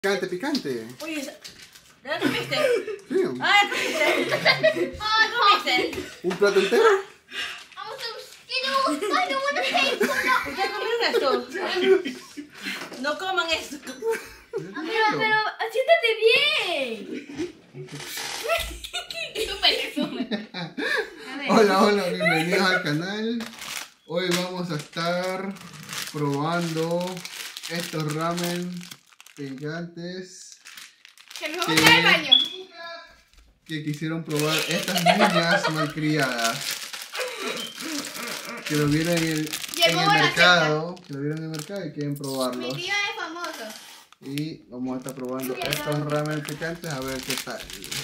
Picante, picante. Oye, ¿ya comiste? Sí. Ah, ¿comiste? Ah, ¿comiste? ¿Un plato entero? ¿Ya comieron esto? No coman esto. Pero siéntate bien. Hola, hola, bienvenidos al canal. Hoy vamos a estar probando estos ramen picantes Que nos vamos a ir al baño. que quisieron probar estas niñas malcriadas. Que lo vieron en el mercado. Que lo vieron en el mercado y quieren probarlos. Mi tío es famoso. Y vamos a estar probando estos ramen picantes a ver qué tal.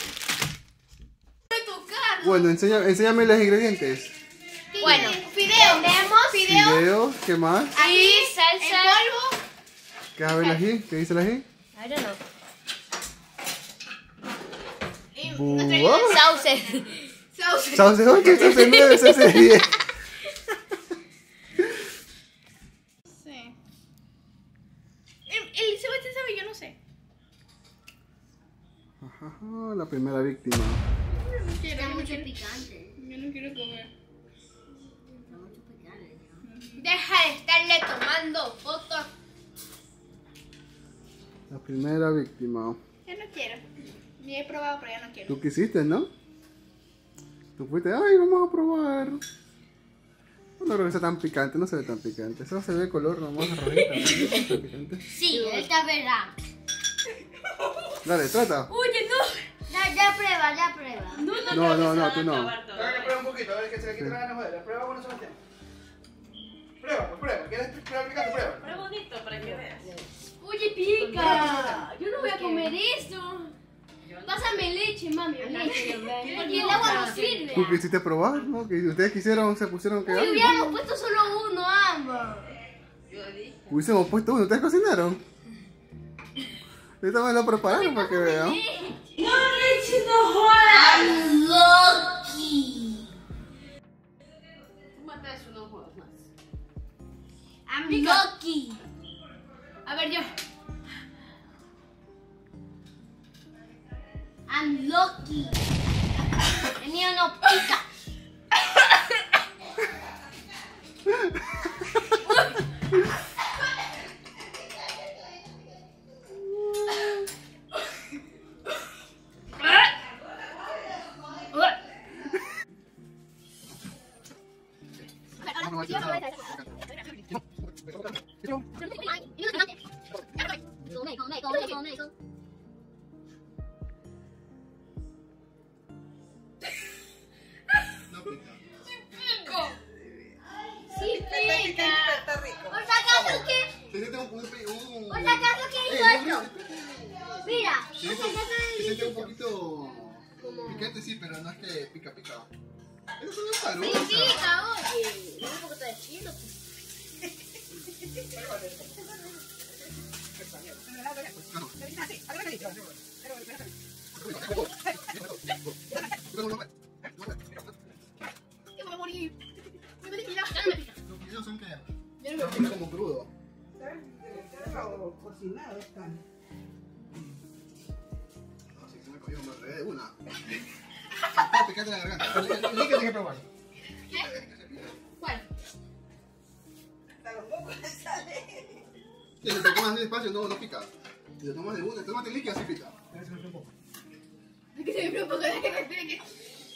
Bueno, enséñame los ingredientes. Bueno, fideos. Tenemos Fideos, ¿qué más? Ahí, salsa. En polvo. ¿Qué sabe el ají? ¿Qué dice el ají? I don't know. ¿What? Sauce. Sauce 8, sauce 9, sauce 10. Sí. El Sebastián sabe, yo no sé. Ajá, la primera víctima. Está mucho picante. Yo no quiero comer. Deja de estarle tomando fotos. La primera víctima. Yo no quiero. Ni he probado, pero ya no quiero. Tú quisiste, ¿no? Tú fuiste, ay, vamos a probar. No creo que sea tan picante, no se ve tan picante. Eso se ve de color nomás rojito, ¿no? Está picante. Sí, esta es verdad. Dale, trata. Oye, no. Ya prueba. No, tú no. Prueba un poquito, a ver que se le quite la gana joder. Prueba bueno, Sebastián. Prueba. ¿Quieres probar picante? Prueba. Prueba bonito para que veas. Oye, pica. Yo no voy a comer esto. Pásame leche, mami, leche. Porque el agua no sirve. Tú quisiste probar, ¿no? Que ustedes quisieron, se pusieron que. Uy, hubiéramos puesto solo uno, ambos. Hubiésemos puesto uno, ¿ustedes cocinaron? Ahorita me lo prepararon para que vean. No, leche, no jodas. Lucky. Mata eso, no jodas más. I'm lucky. A ver, yo. I'm lucky. El mío no pica. Sí pica. Está rico. Por si acaso que hizo esto. Mira, por si acaso Se siente un poquito picante, sí, pero no es que pica. Eso no es malo. sí pica, oye. Un poquito de chilo. Yo voy a morir. Me duele la cara. Los videos son que Yo no me son como crudo. Cocinado están. No, si se me cogió, me regué de una. Está picante en la garganta. El líquido hay que probar. ¿Cuál? Hasta los mocos le salen. Si te tomas despacio, no pica. Si te tomas de una, tómate líquido, así pica. Es que se me fue un poco de que me espere que...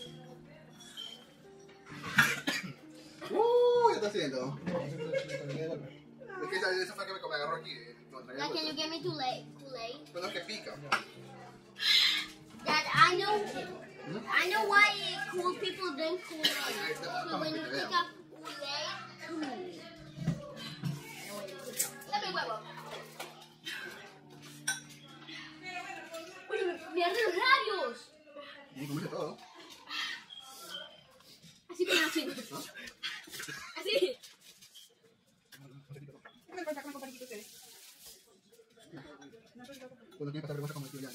¿Qué está haciendo? Es que esa fue que me agarró aquí. Dad, can you get me Kool-Aid? Pero es que pica. Dad, I know why cool people drink Kool-Aid. But when you pick up Kool-Aid, dame huevo. Oye, me arden los labios. Y comiste todo. Así como así. Así. Cuando tienes que pasar vergüenza como el tío ya.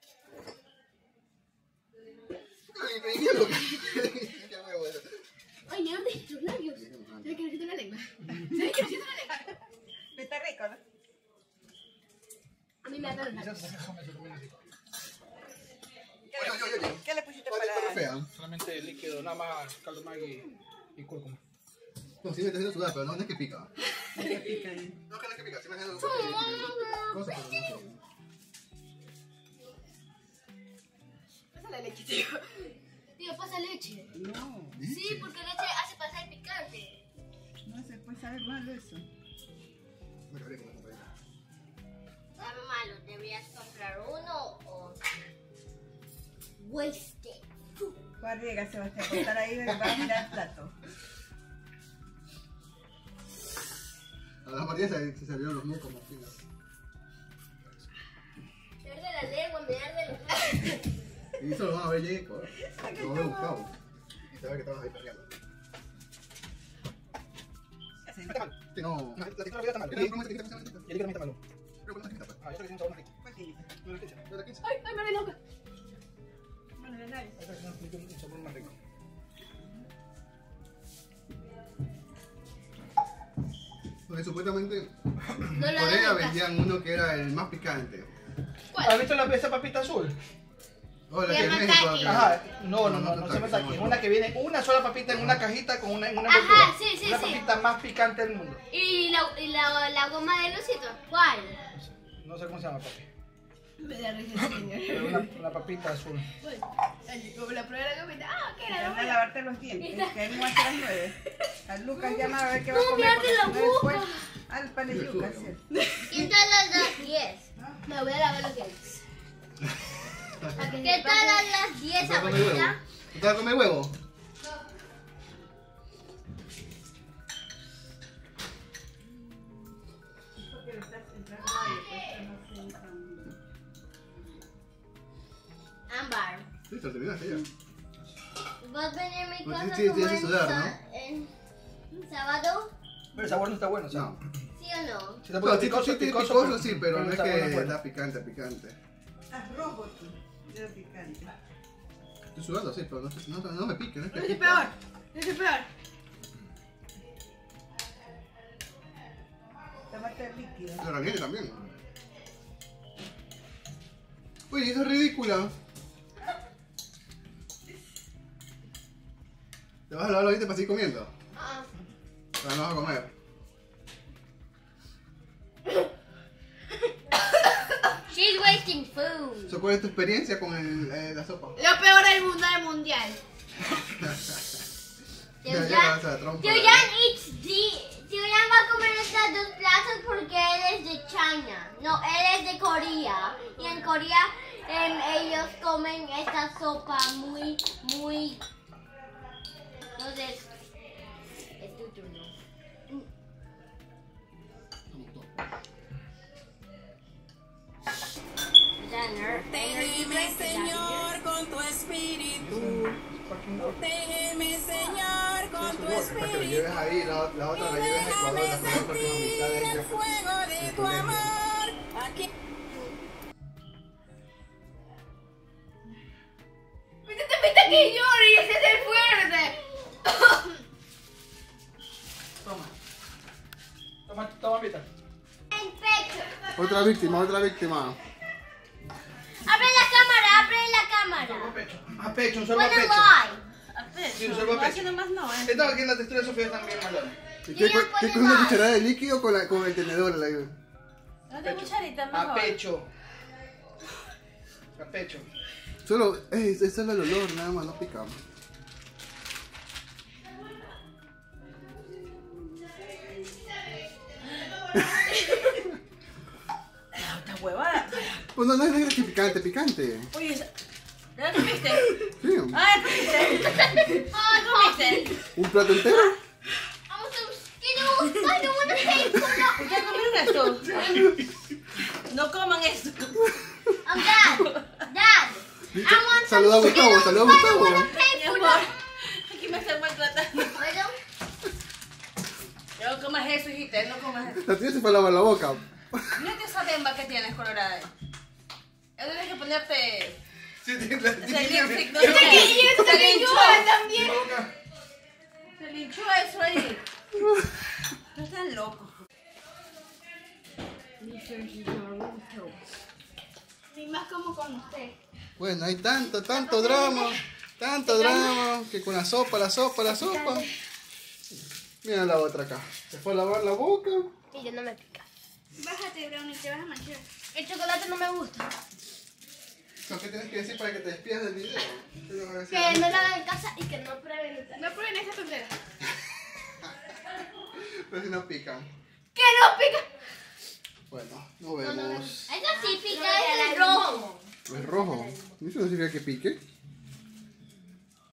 Ay, me dijeron que huevo eso. Ay, me arden los labios. ¿Sabes que necesito una lengua? ¿Sabes que necesito una lengua? Está rico, ¿no? A mí me arden los labios. ¿Qué le pusiste ¿Cuál es para...? fea? Solamente líquido, nada más caldo Maggi y cúrcuma. No, sí me está haciendo sudar, pero no es que pica. ¿Qué le pica ahí? No es que pica, sí me está haciendo sudar. Cosa, pero no sé. Pasa la leche, tío. Tío, pasa leche. No, Sí, porque leche hace pasar picante. no se puede saber malo eso. Me cabré con la compañera. Sabe malo, deberías comprar uno o... Wasted. Barriga, Sebastián, por estar ahí va a mirar el plato. A las Marías se salieron los mocos más finos. Me arde la lengua, me arde los labios. Y eso lo van a ver llego. Lo van a ver buscado. Y se ve que estabas ahí peleando. Sí, no. La textura no está mal. ¿Qué Y el promete líquido no está malo. Pero con una chiquita, pues. Ah, yo creo que tiene un sabor más rico. ¿Cuál tiene? No, la 15. ¿De la 15? Ay, ay, me arde la boca. Bueno, la nariz. Yo creo que tiene un sabor más rico. Porque supuestamente No en lo Corea hagas. vendían uno que era el más picante. ¿Has visto esa papita azul? O la Se que en llama México. Taki. que- Ajá, no se me Taki, saque. no. Una que viene una sola papita en una cajita con una Ajá, envoltura. sí, sí, la sí. papita más picante del mundo. ¿Y la goma de Lucito? ¿Cuál? No sé cómo se llama, papi. Me da risa, señor. Pero una papita azul. Como la prueba de la gomita. Ah, ¿qué Te era? van a lavarte los dientes, que hay hasta las 9. A Lucas llama a ver qué va a No, comer. me arde la porque si no boca. después- Al pan de yuca, ¿cierto? ¿Qué tal a las 10? Me voy a lavar los dientes. ¿Qué tal a las 10, ¿Tú vas a comer huevo? abuelita? ¿Tú te vas a comer huevo? Ámbar, Sí, te terminaste ya. ¿vas a venir a mi Pues casa sí, como hace sudar, en sábado? Pero el sabor no está bueno, o sea. No. ¿Sí o no? Si está No, bueno, sí, picoso, picoso, sí, pero no el es sabor que no es bueno. está picante, picante. Ah, rojo tú, de picante. Estoy sudando, sí, pero no me pique, no es que Es pica. peor, es peor. Tomate líquido. La caliente también. Uy, esa es ridícula. ¿Te vas a lavar los dientes para seguir comiendo? Ah, Ahora no vas a comer. she's wasting food. So, ¿cuál es tu experiencia con la sopa? Lo peor del mundo del mundial. Ya vas a la trompa. Tío Jan va a comer estas dos plazas porque él es de China. No, él es de Corea. Y en Corea ellos comen esta sopa muy... Entonces, es tu turno. Protégeme, Señor, con tu espíritu. Protégeme, Señor, con tu Para que lo espíritu. lleves ahí, la otra la lleves a Ecuador, la primera porque la mitad de El ella. fuego de tu amor. Aquí. ¡Te pita que llore y ese es el fuerte! Toma, Vita. El pecho. Otra víctima. Abre la cámara. A pecho, un solo Wanna pecho. lie. Sí, un solo No, así pecho. nomás no, ¿eh? Esta aquí en la textura de Sofía también malona. ¿Qué con una cucharada de líquido con el tenedor? No te cucharita, A mejor. pecho. A pecho. Solo, es solo el olor, nada más, no pica. Esta huevada. Pues no es que picante. Oye, ¿ya comiste? Sí, Ah, ¿ya comiste? Oh, ¿Comiste? un plato entero. I'm so skinny. I don't want to pay for that. ¿Ya comieron esto? No coman esto. Dad. I want some Saluda a Gustavo, saluda a I don't Gustavo. want to pay Mi for amor, that. aquí me están maltratando. Bueno, No comas eso, hijita, no comas eso. La tía se fue a lavar la boca. Mira esa bemba que tienes colorada ahí. Tienes que ponerte... Sí, tiene la Ese lipstick, no y eso se también linchó. llora también. Se linchó eso ahí. No están locos. más como con usted. Bueno, hay tanto drama, que con la sopa. Mira la otra acá. Se fue a lavar la boca. Y yo no me pica. Bájate, Brownie, te vas a manchar. El chocolate no me gusta. ¿Qué tienes que decir para que te despidas del video? ¿Qué le vas a decir? Que no la hagan en casa y que no prueben esta. No prueben esta tontera. Pero si no pican. ¡Que no pica! Bueno, nos vemos. Eso sí pica, es el rojo. Es rojo. ¿Eso no significa que pique?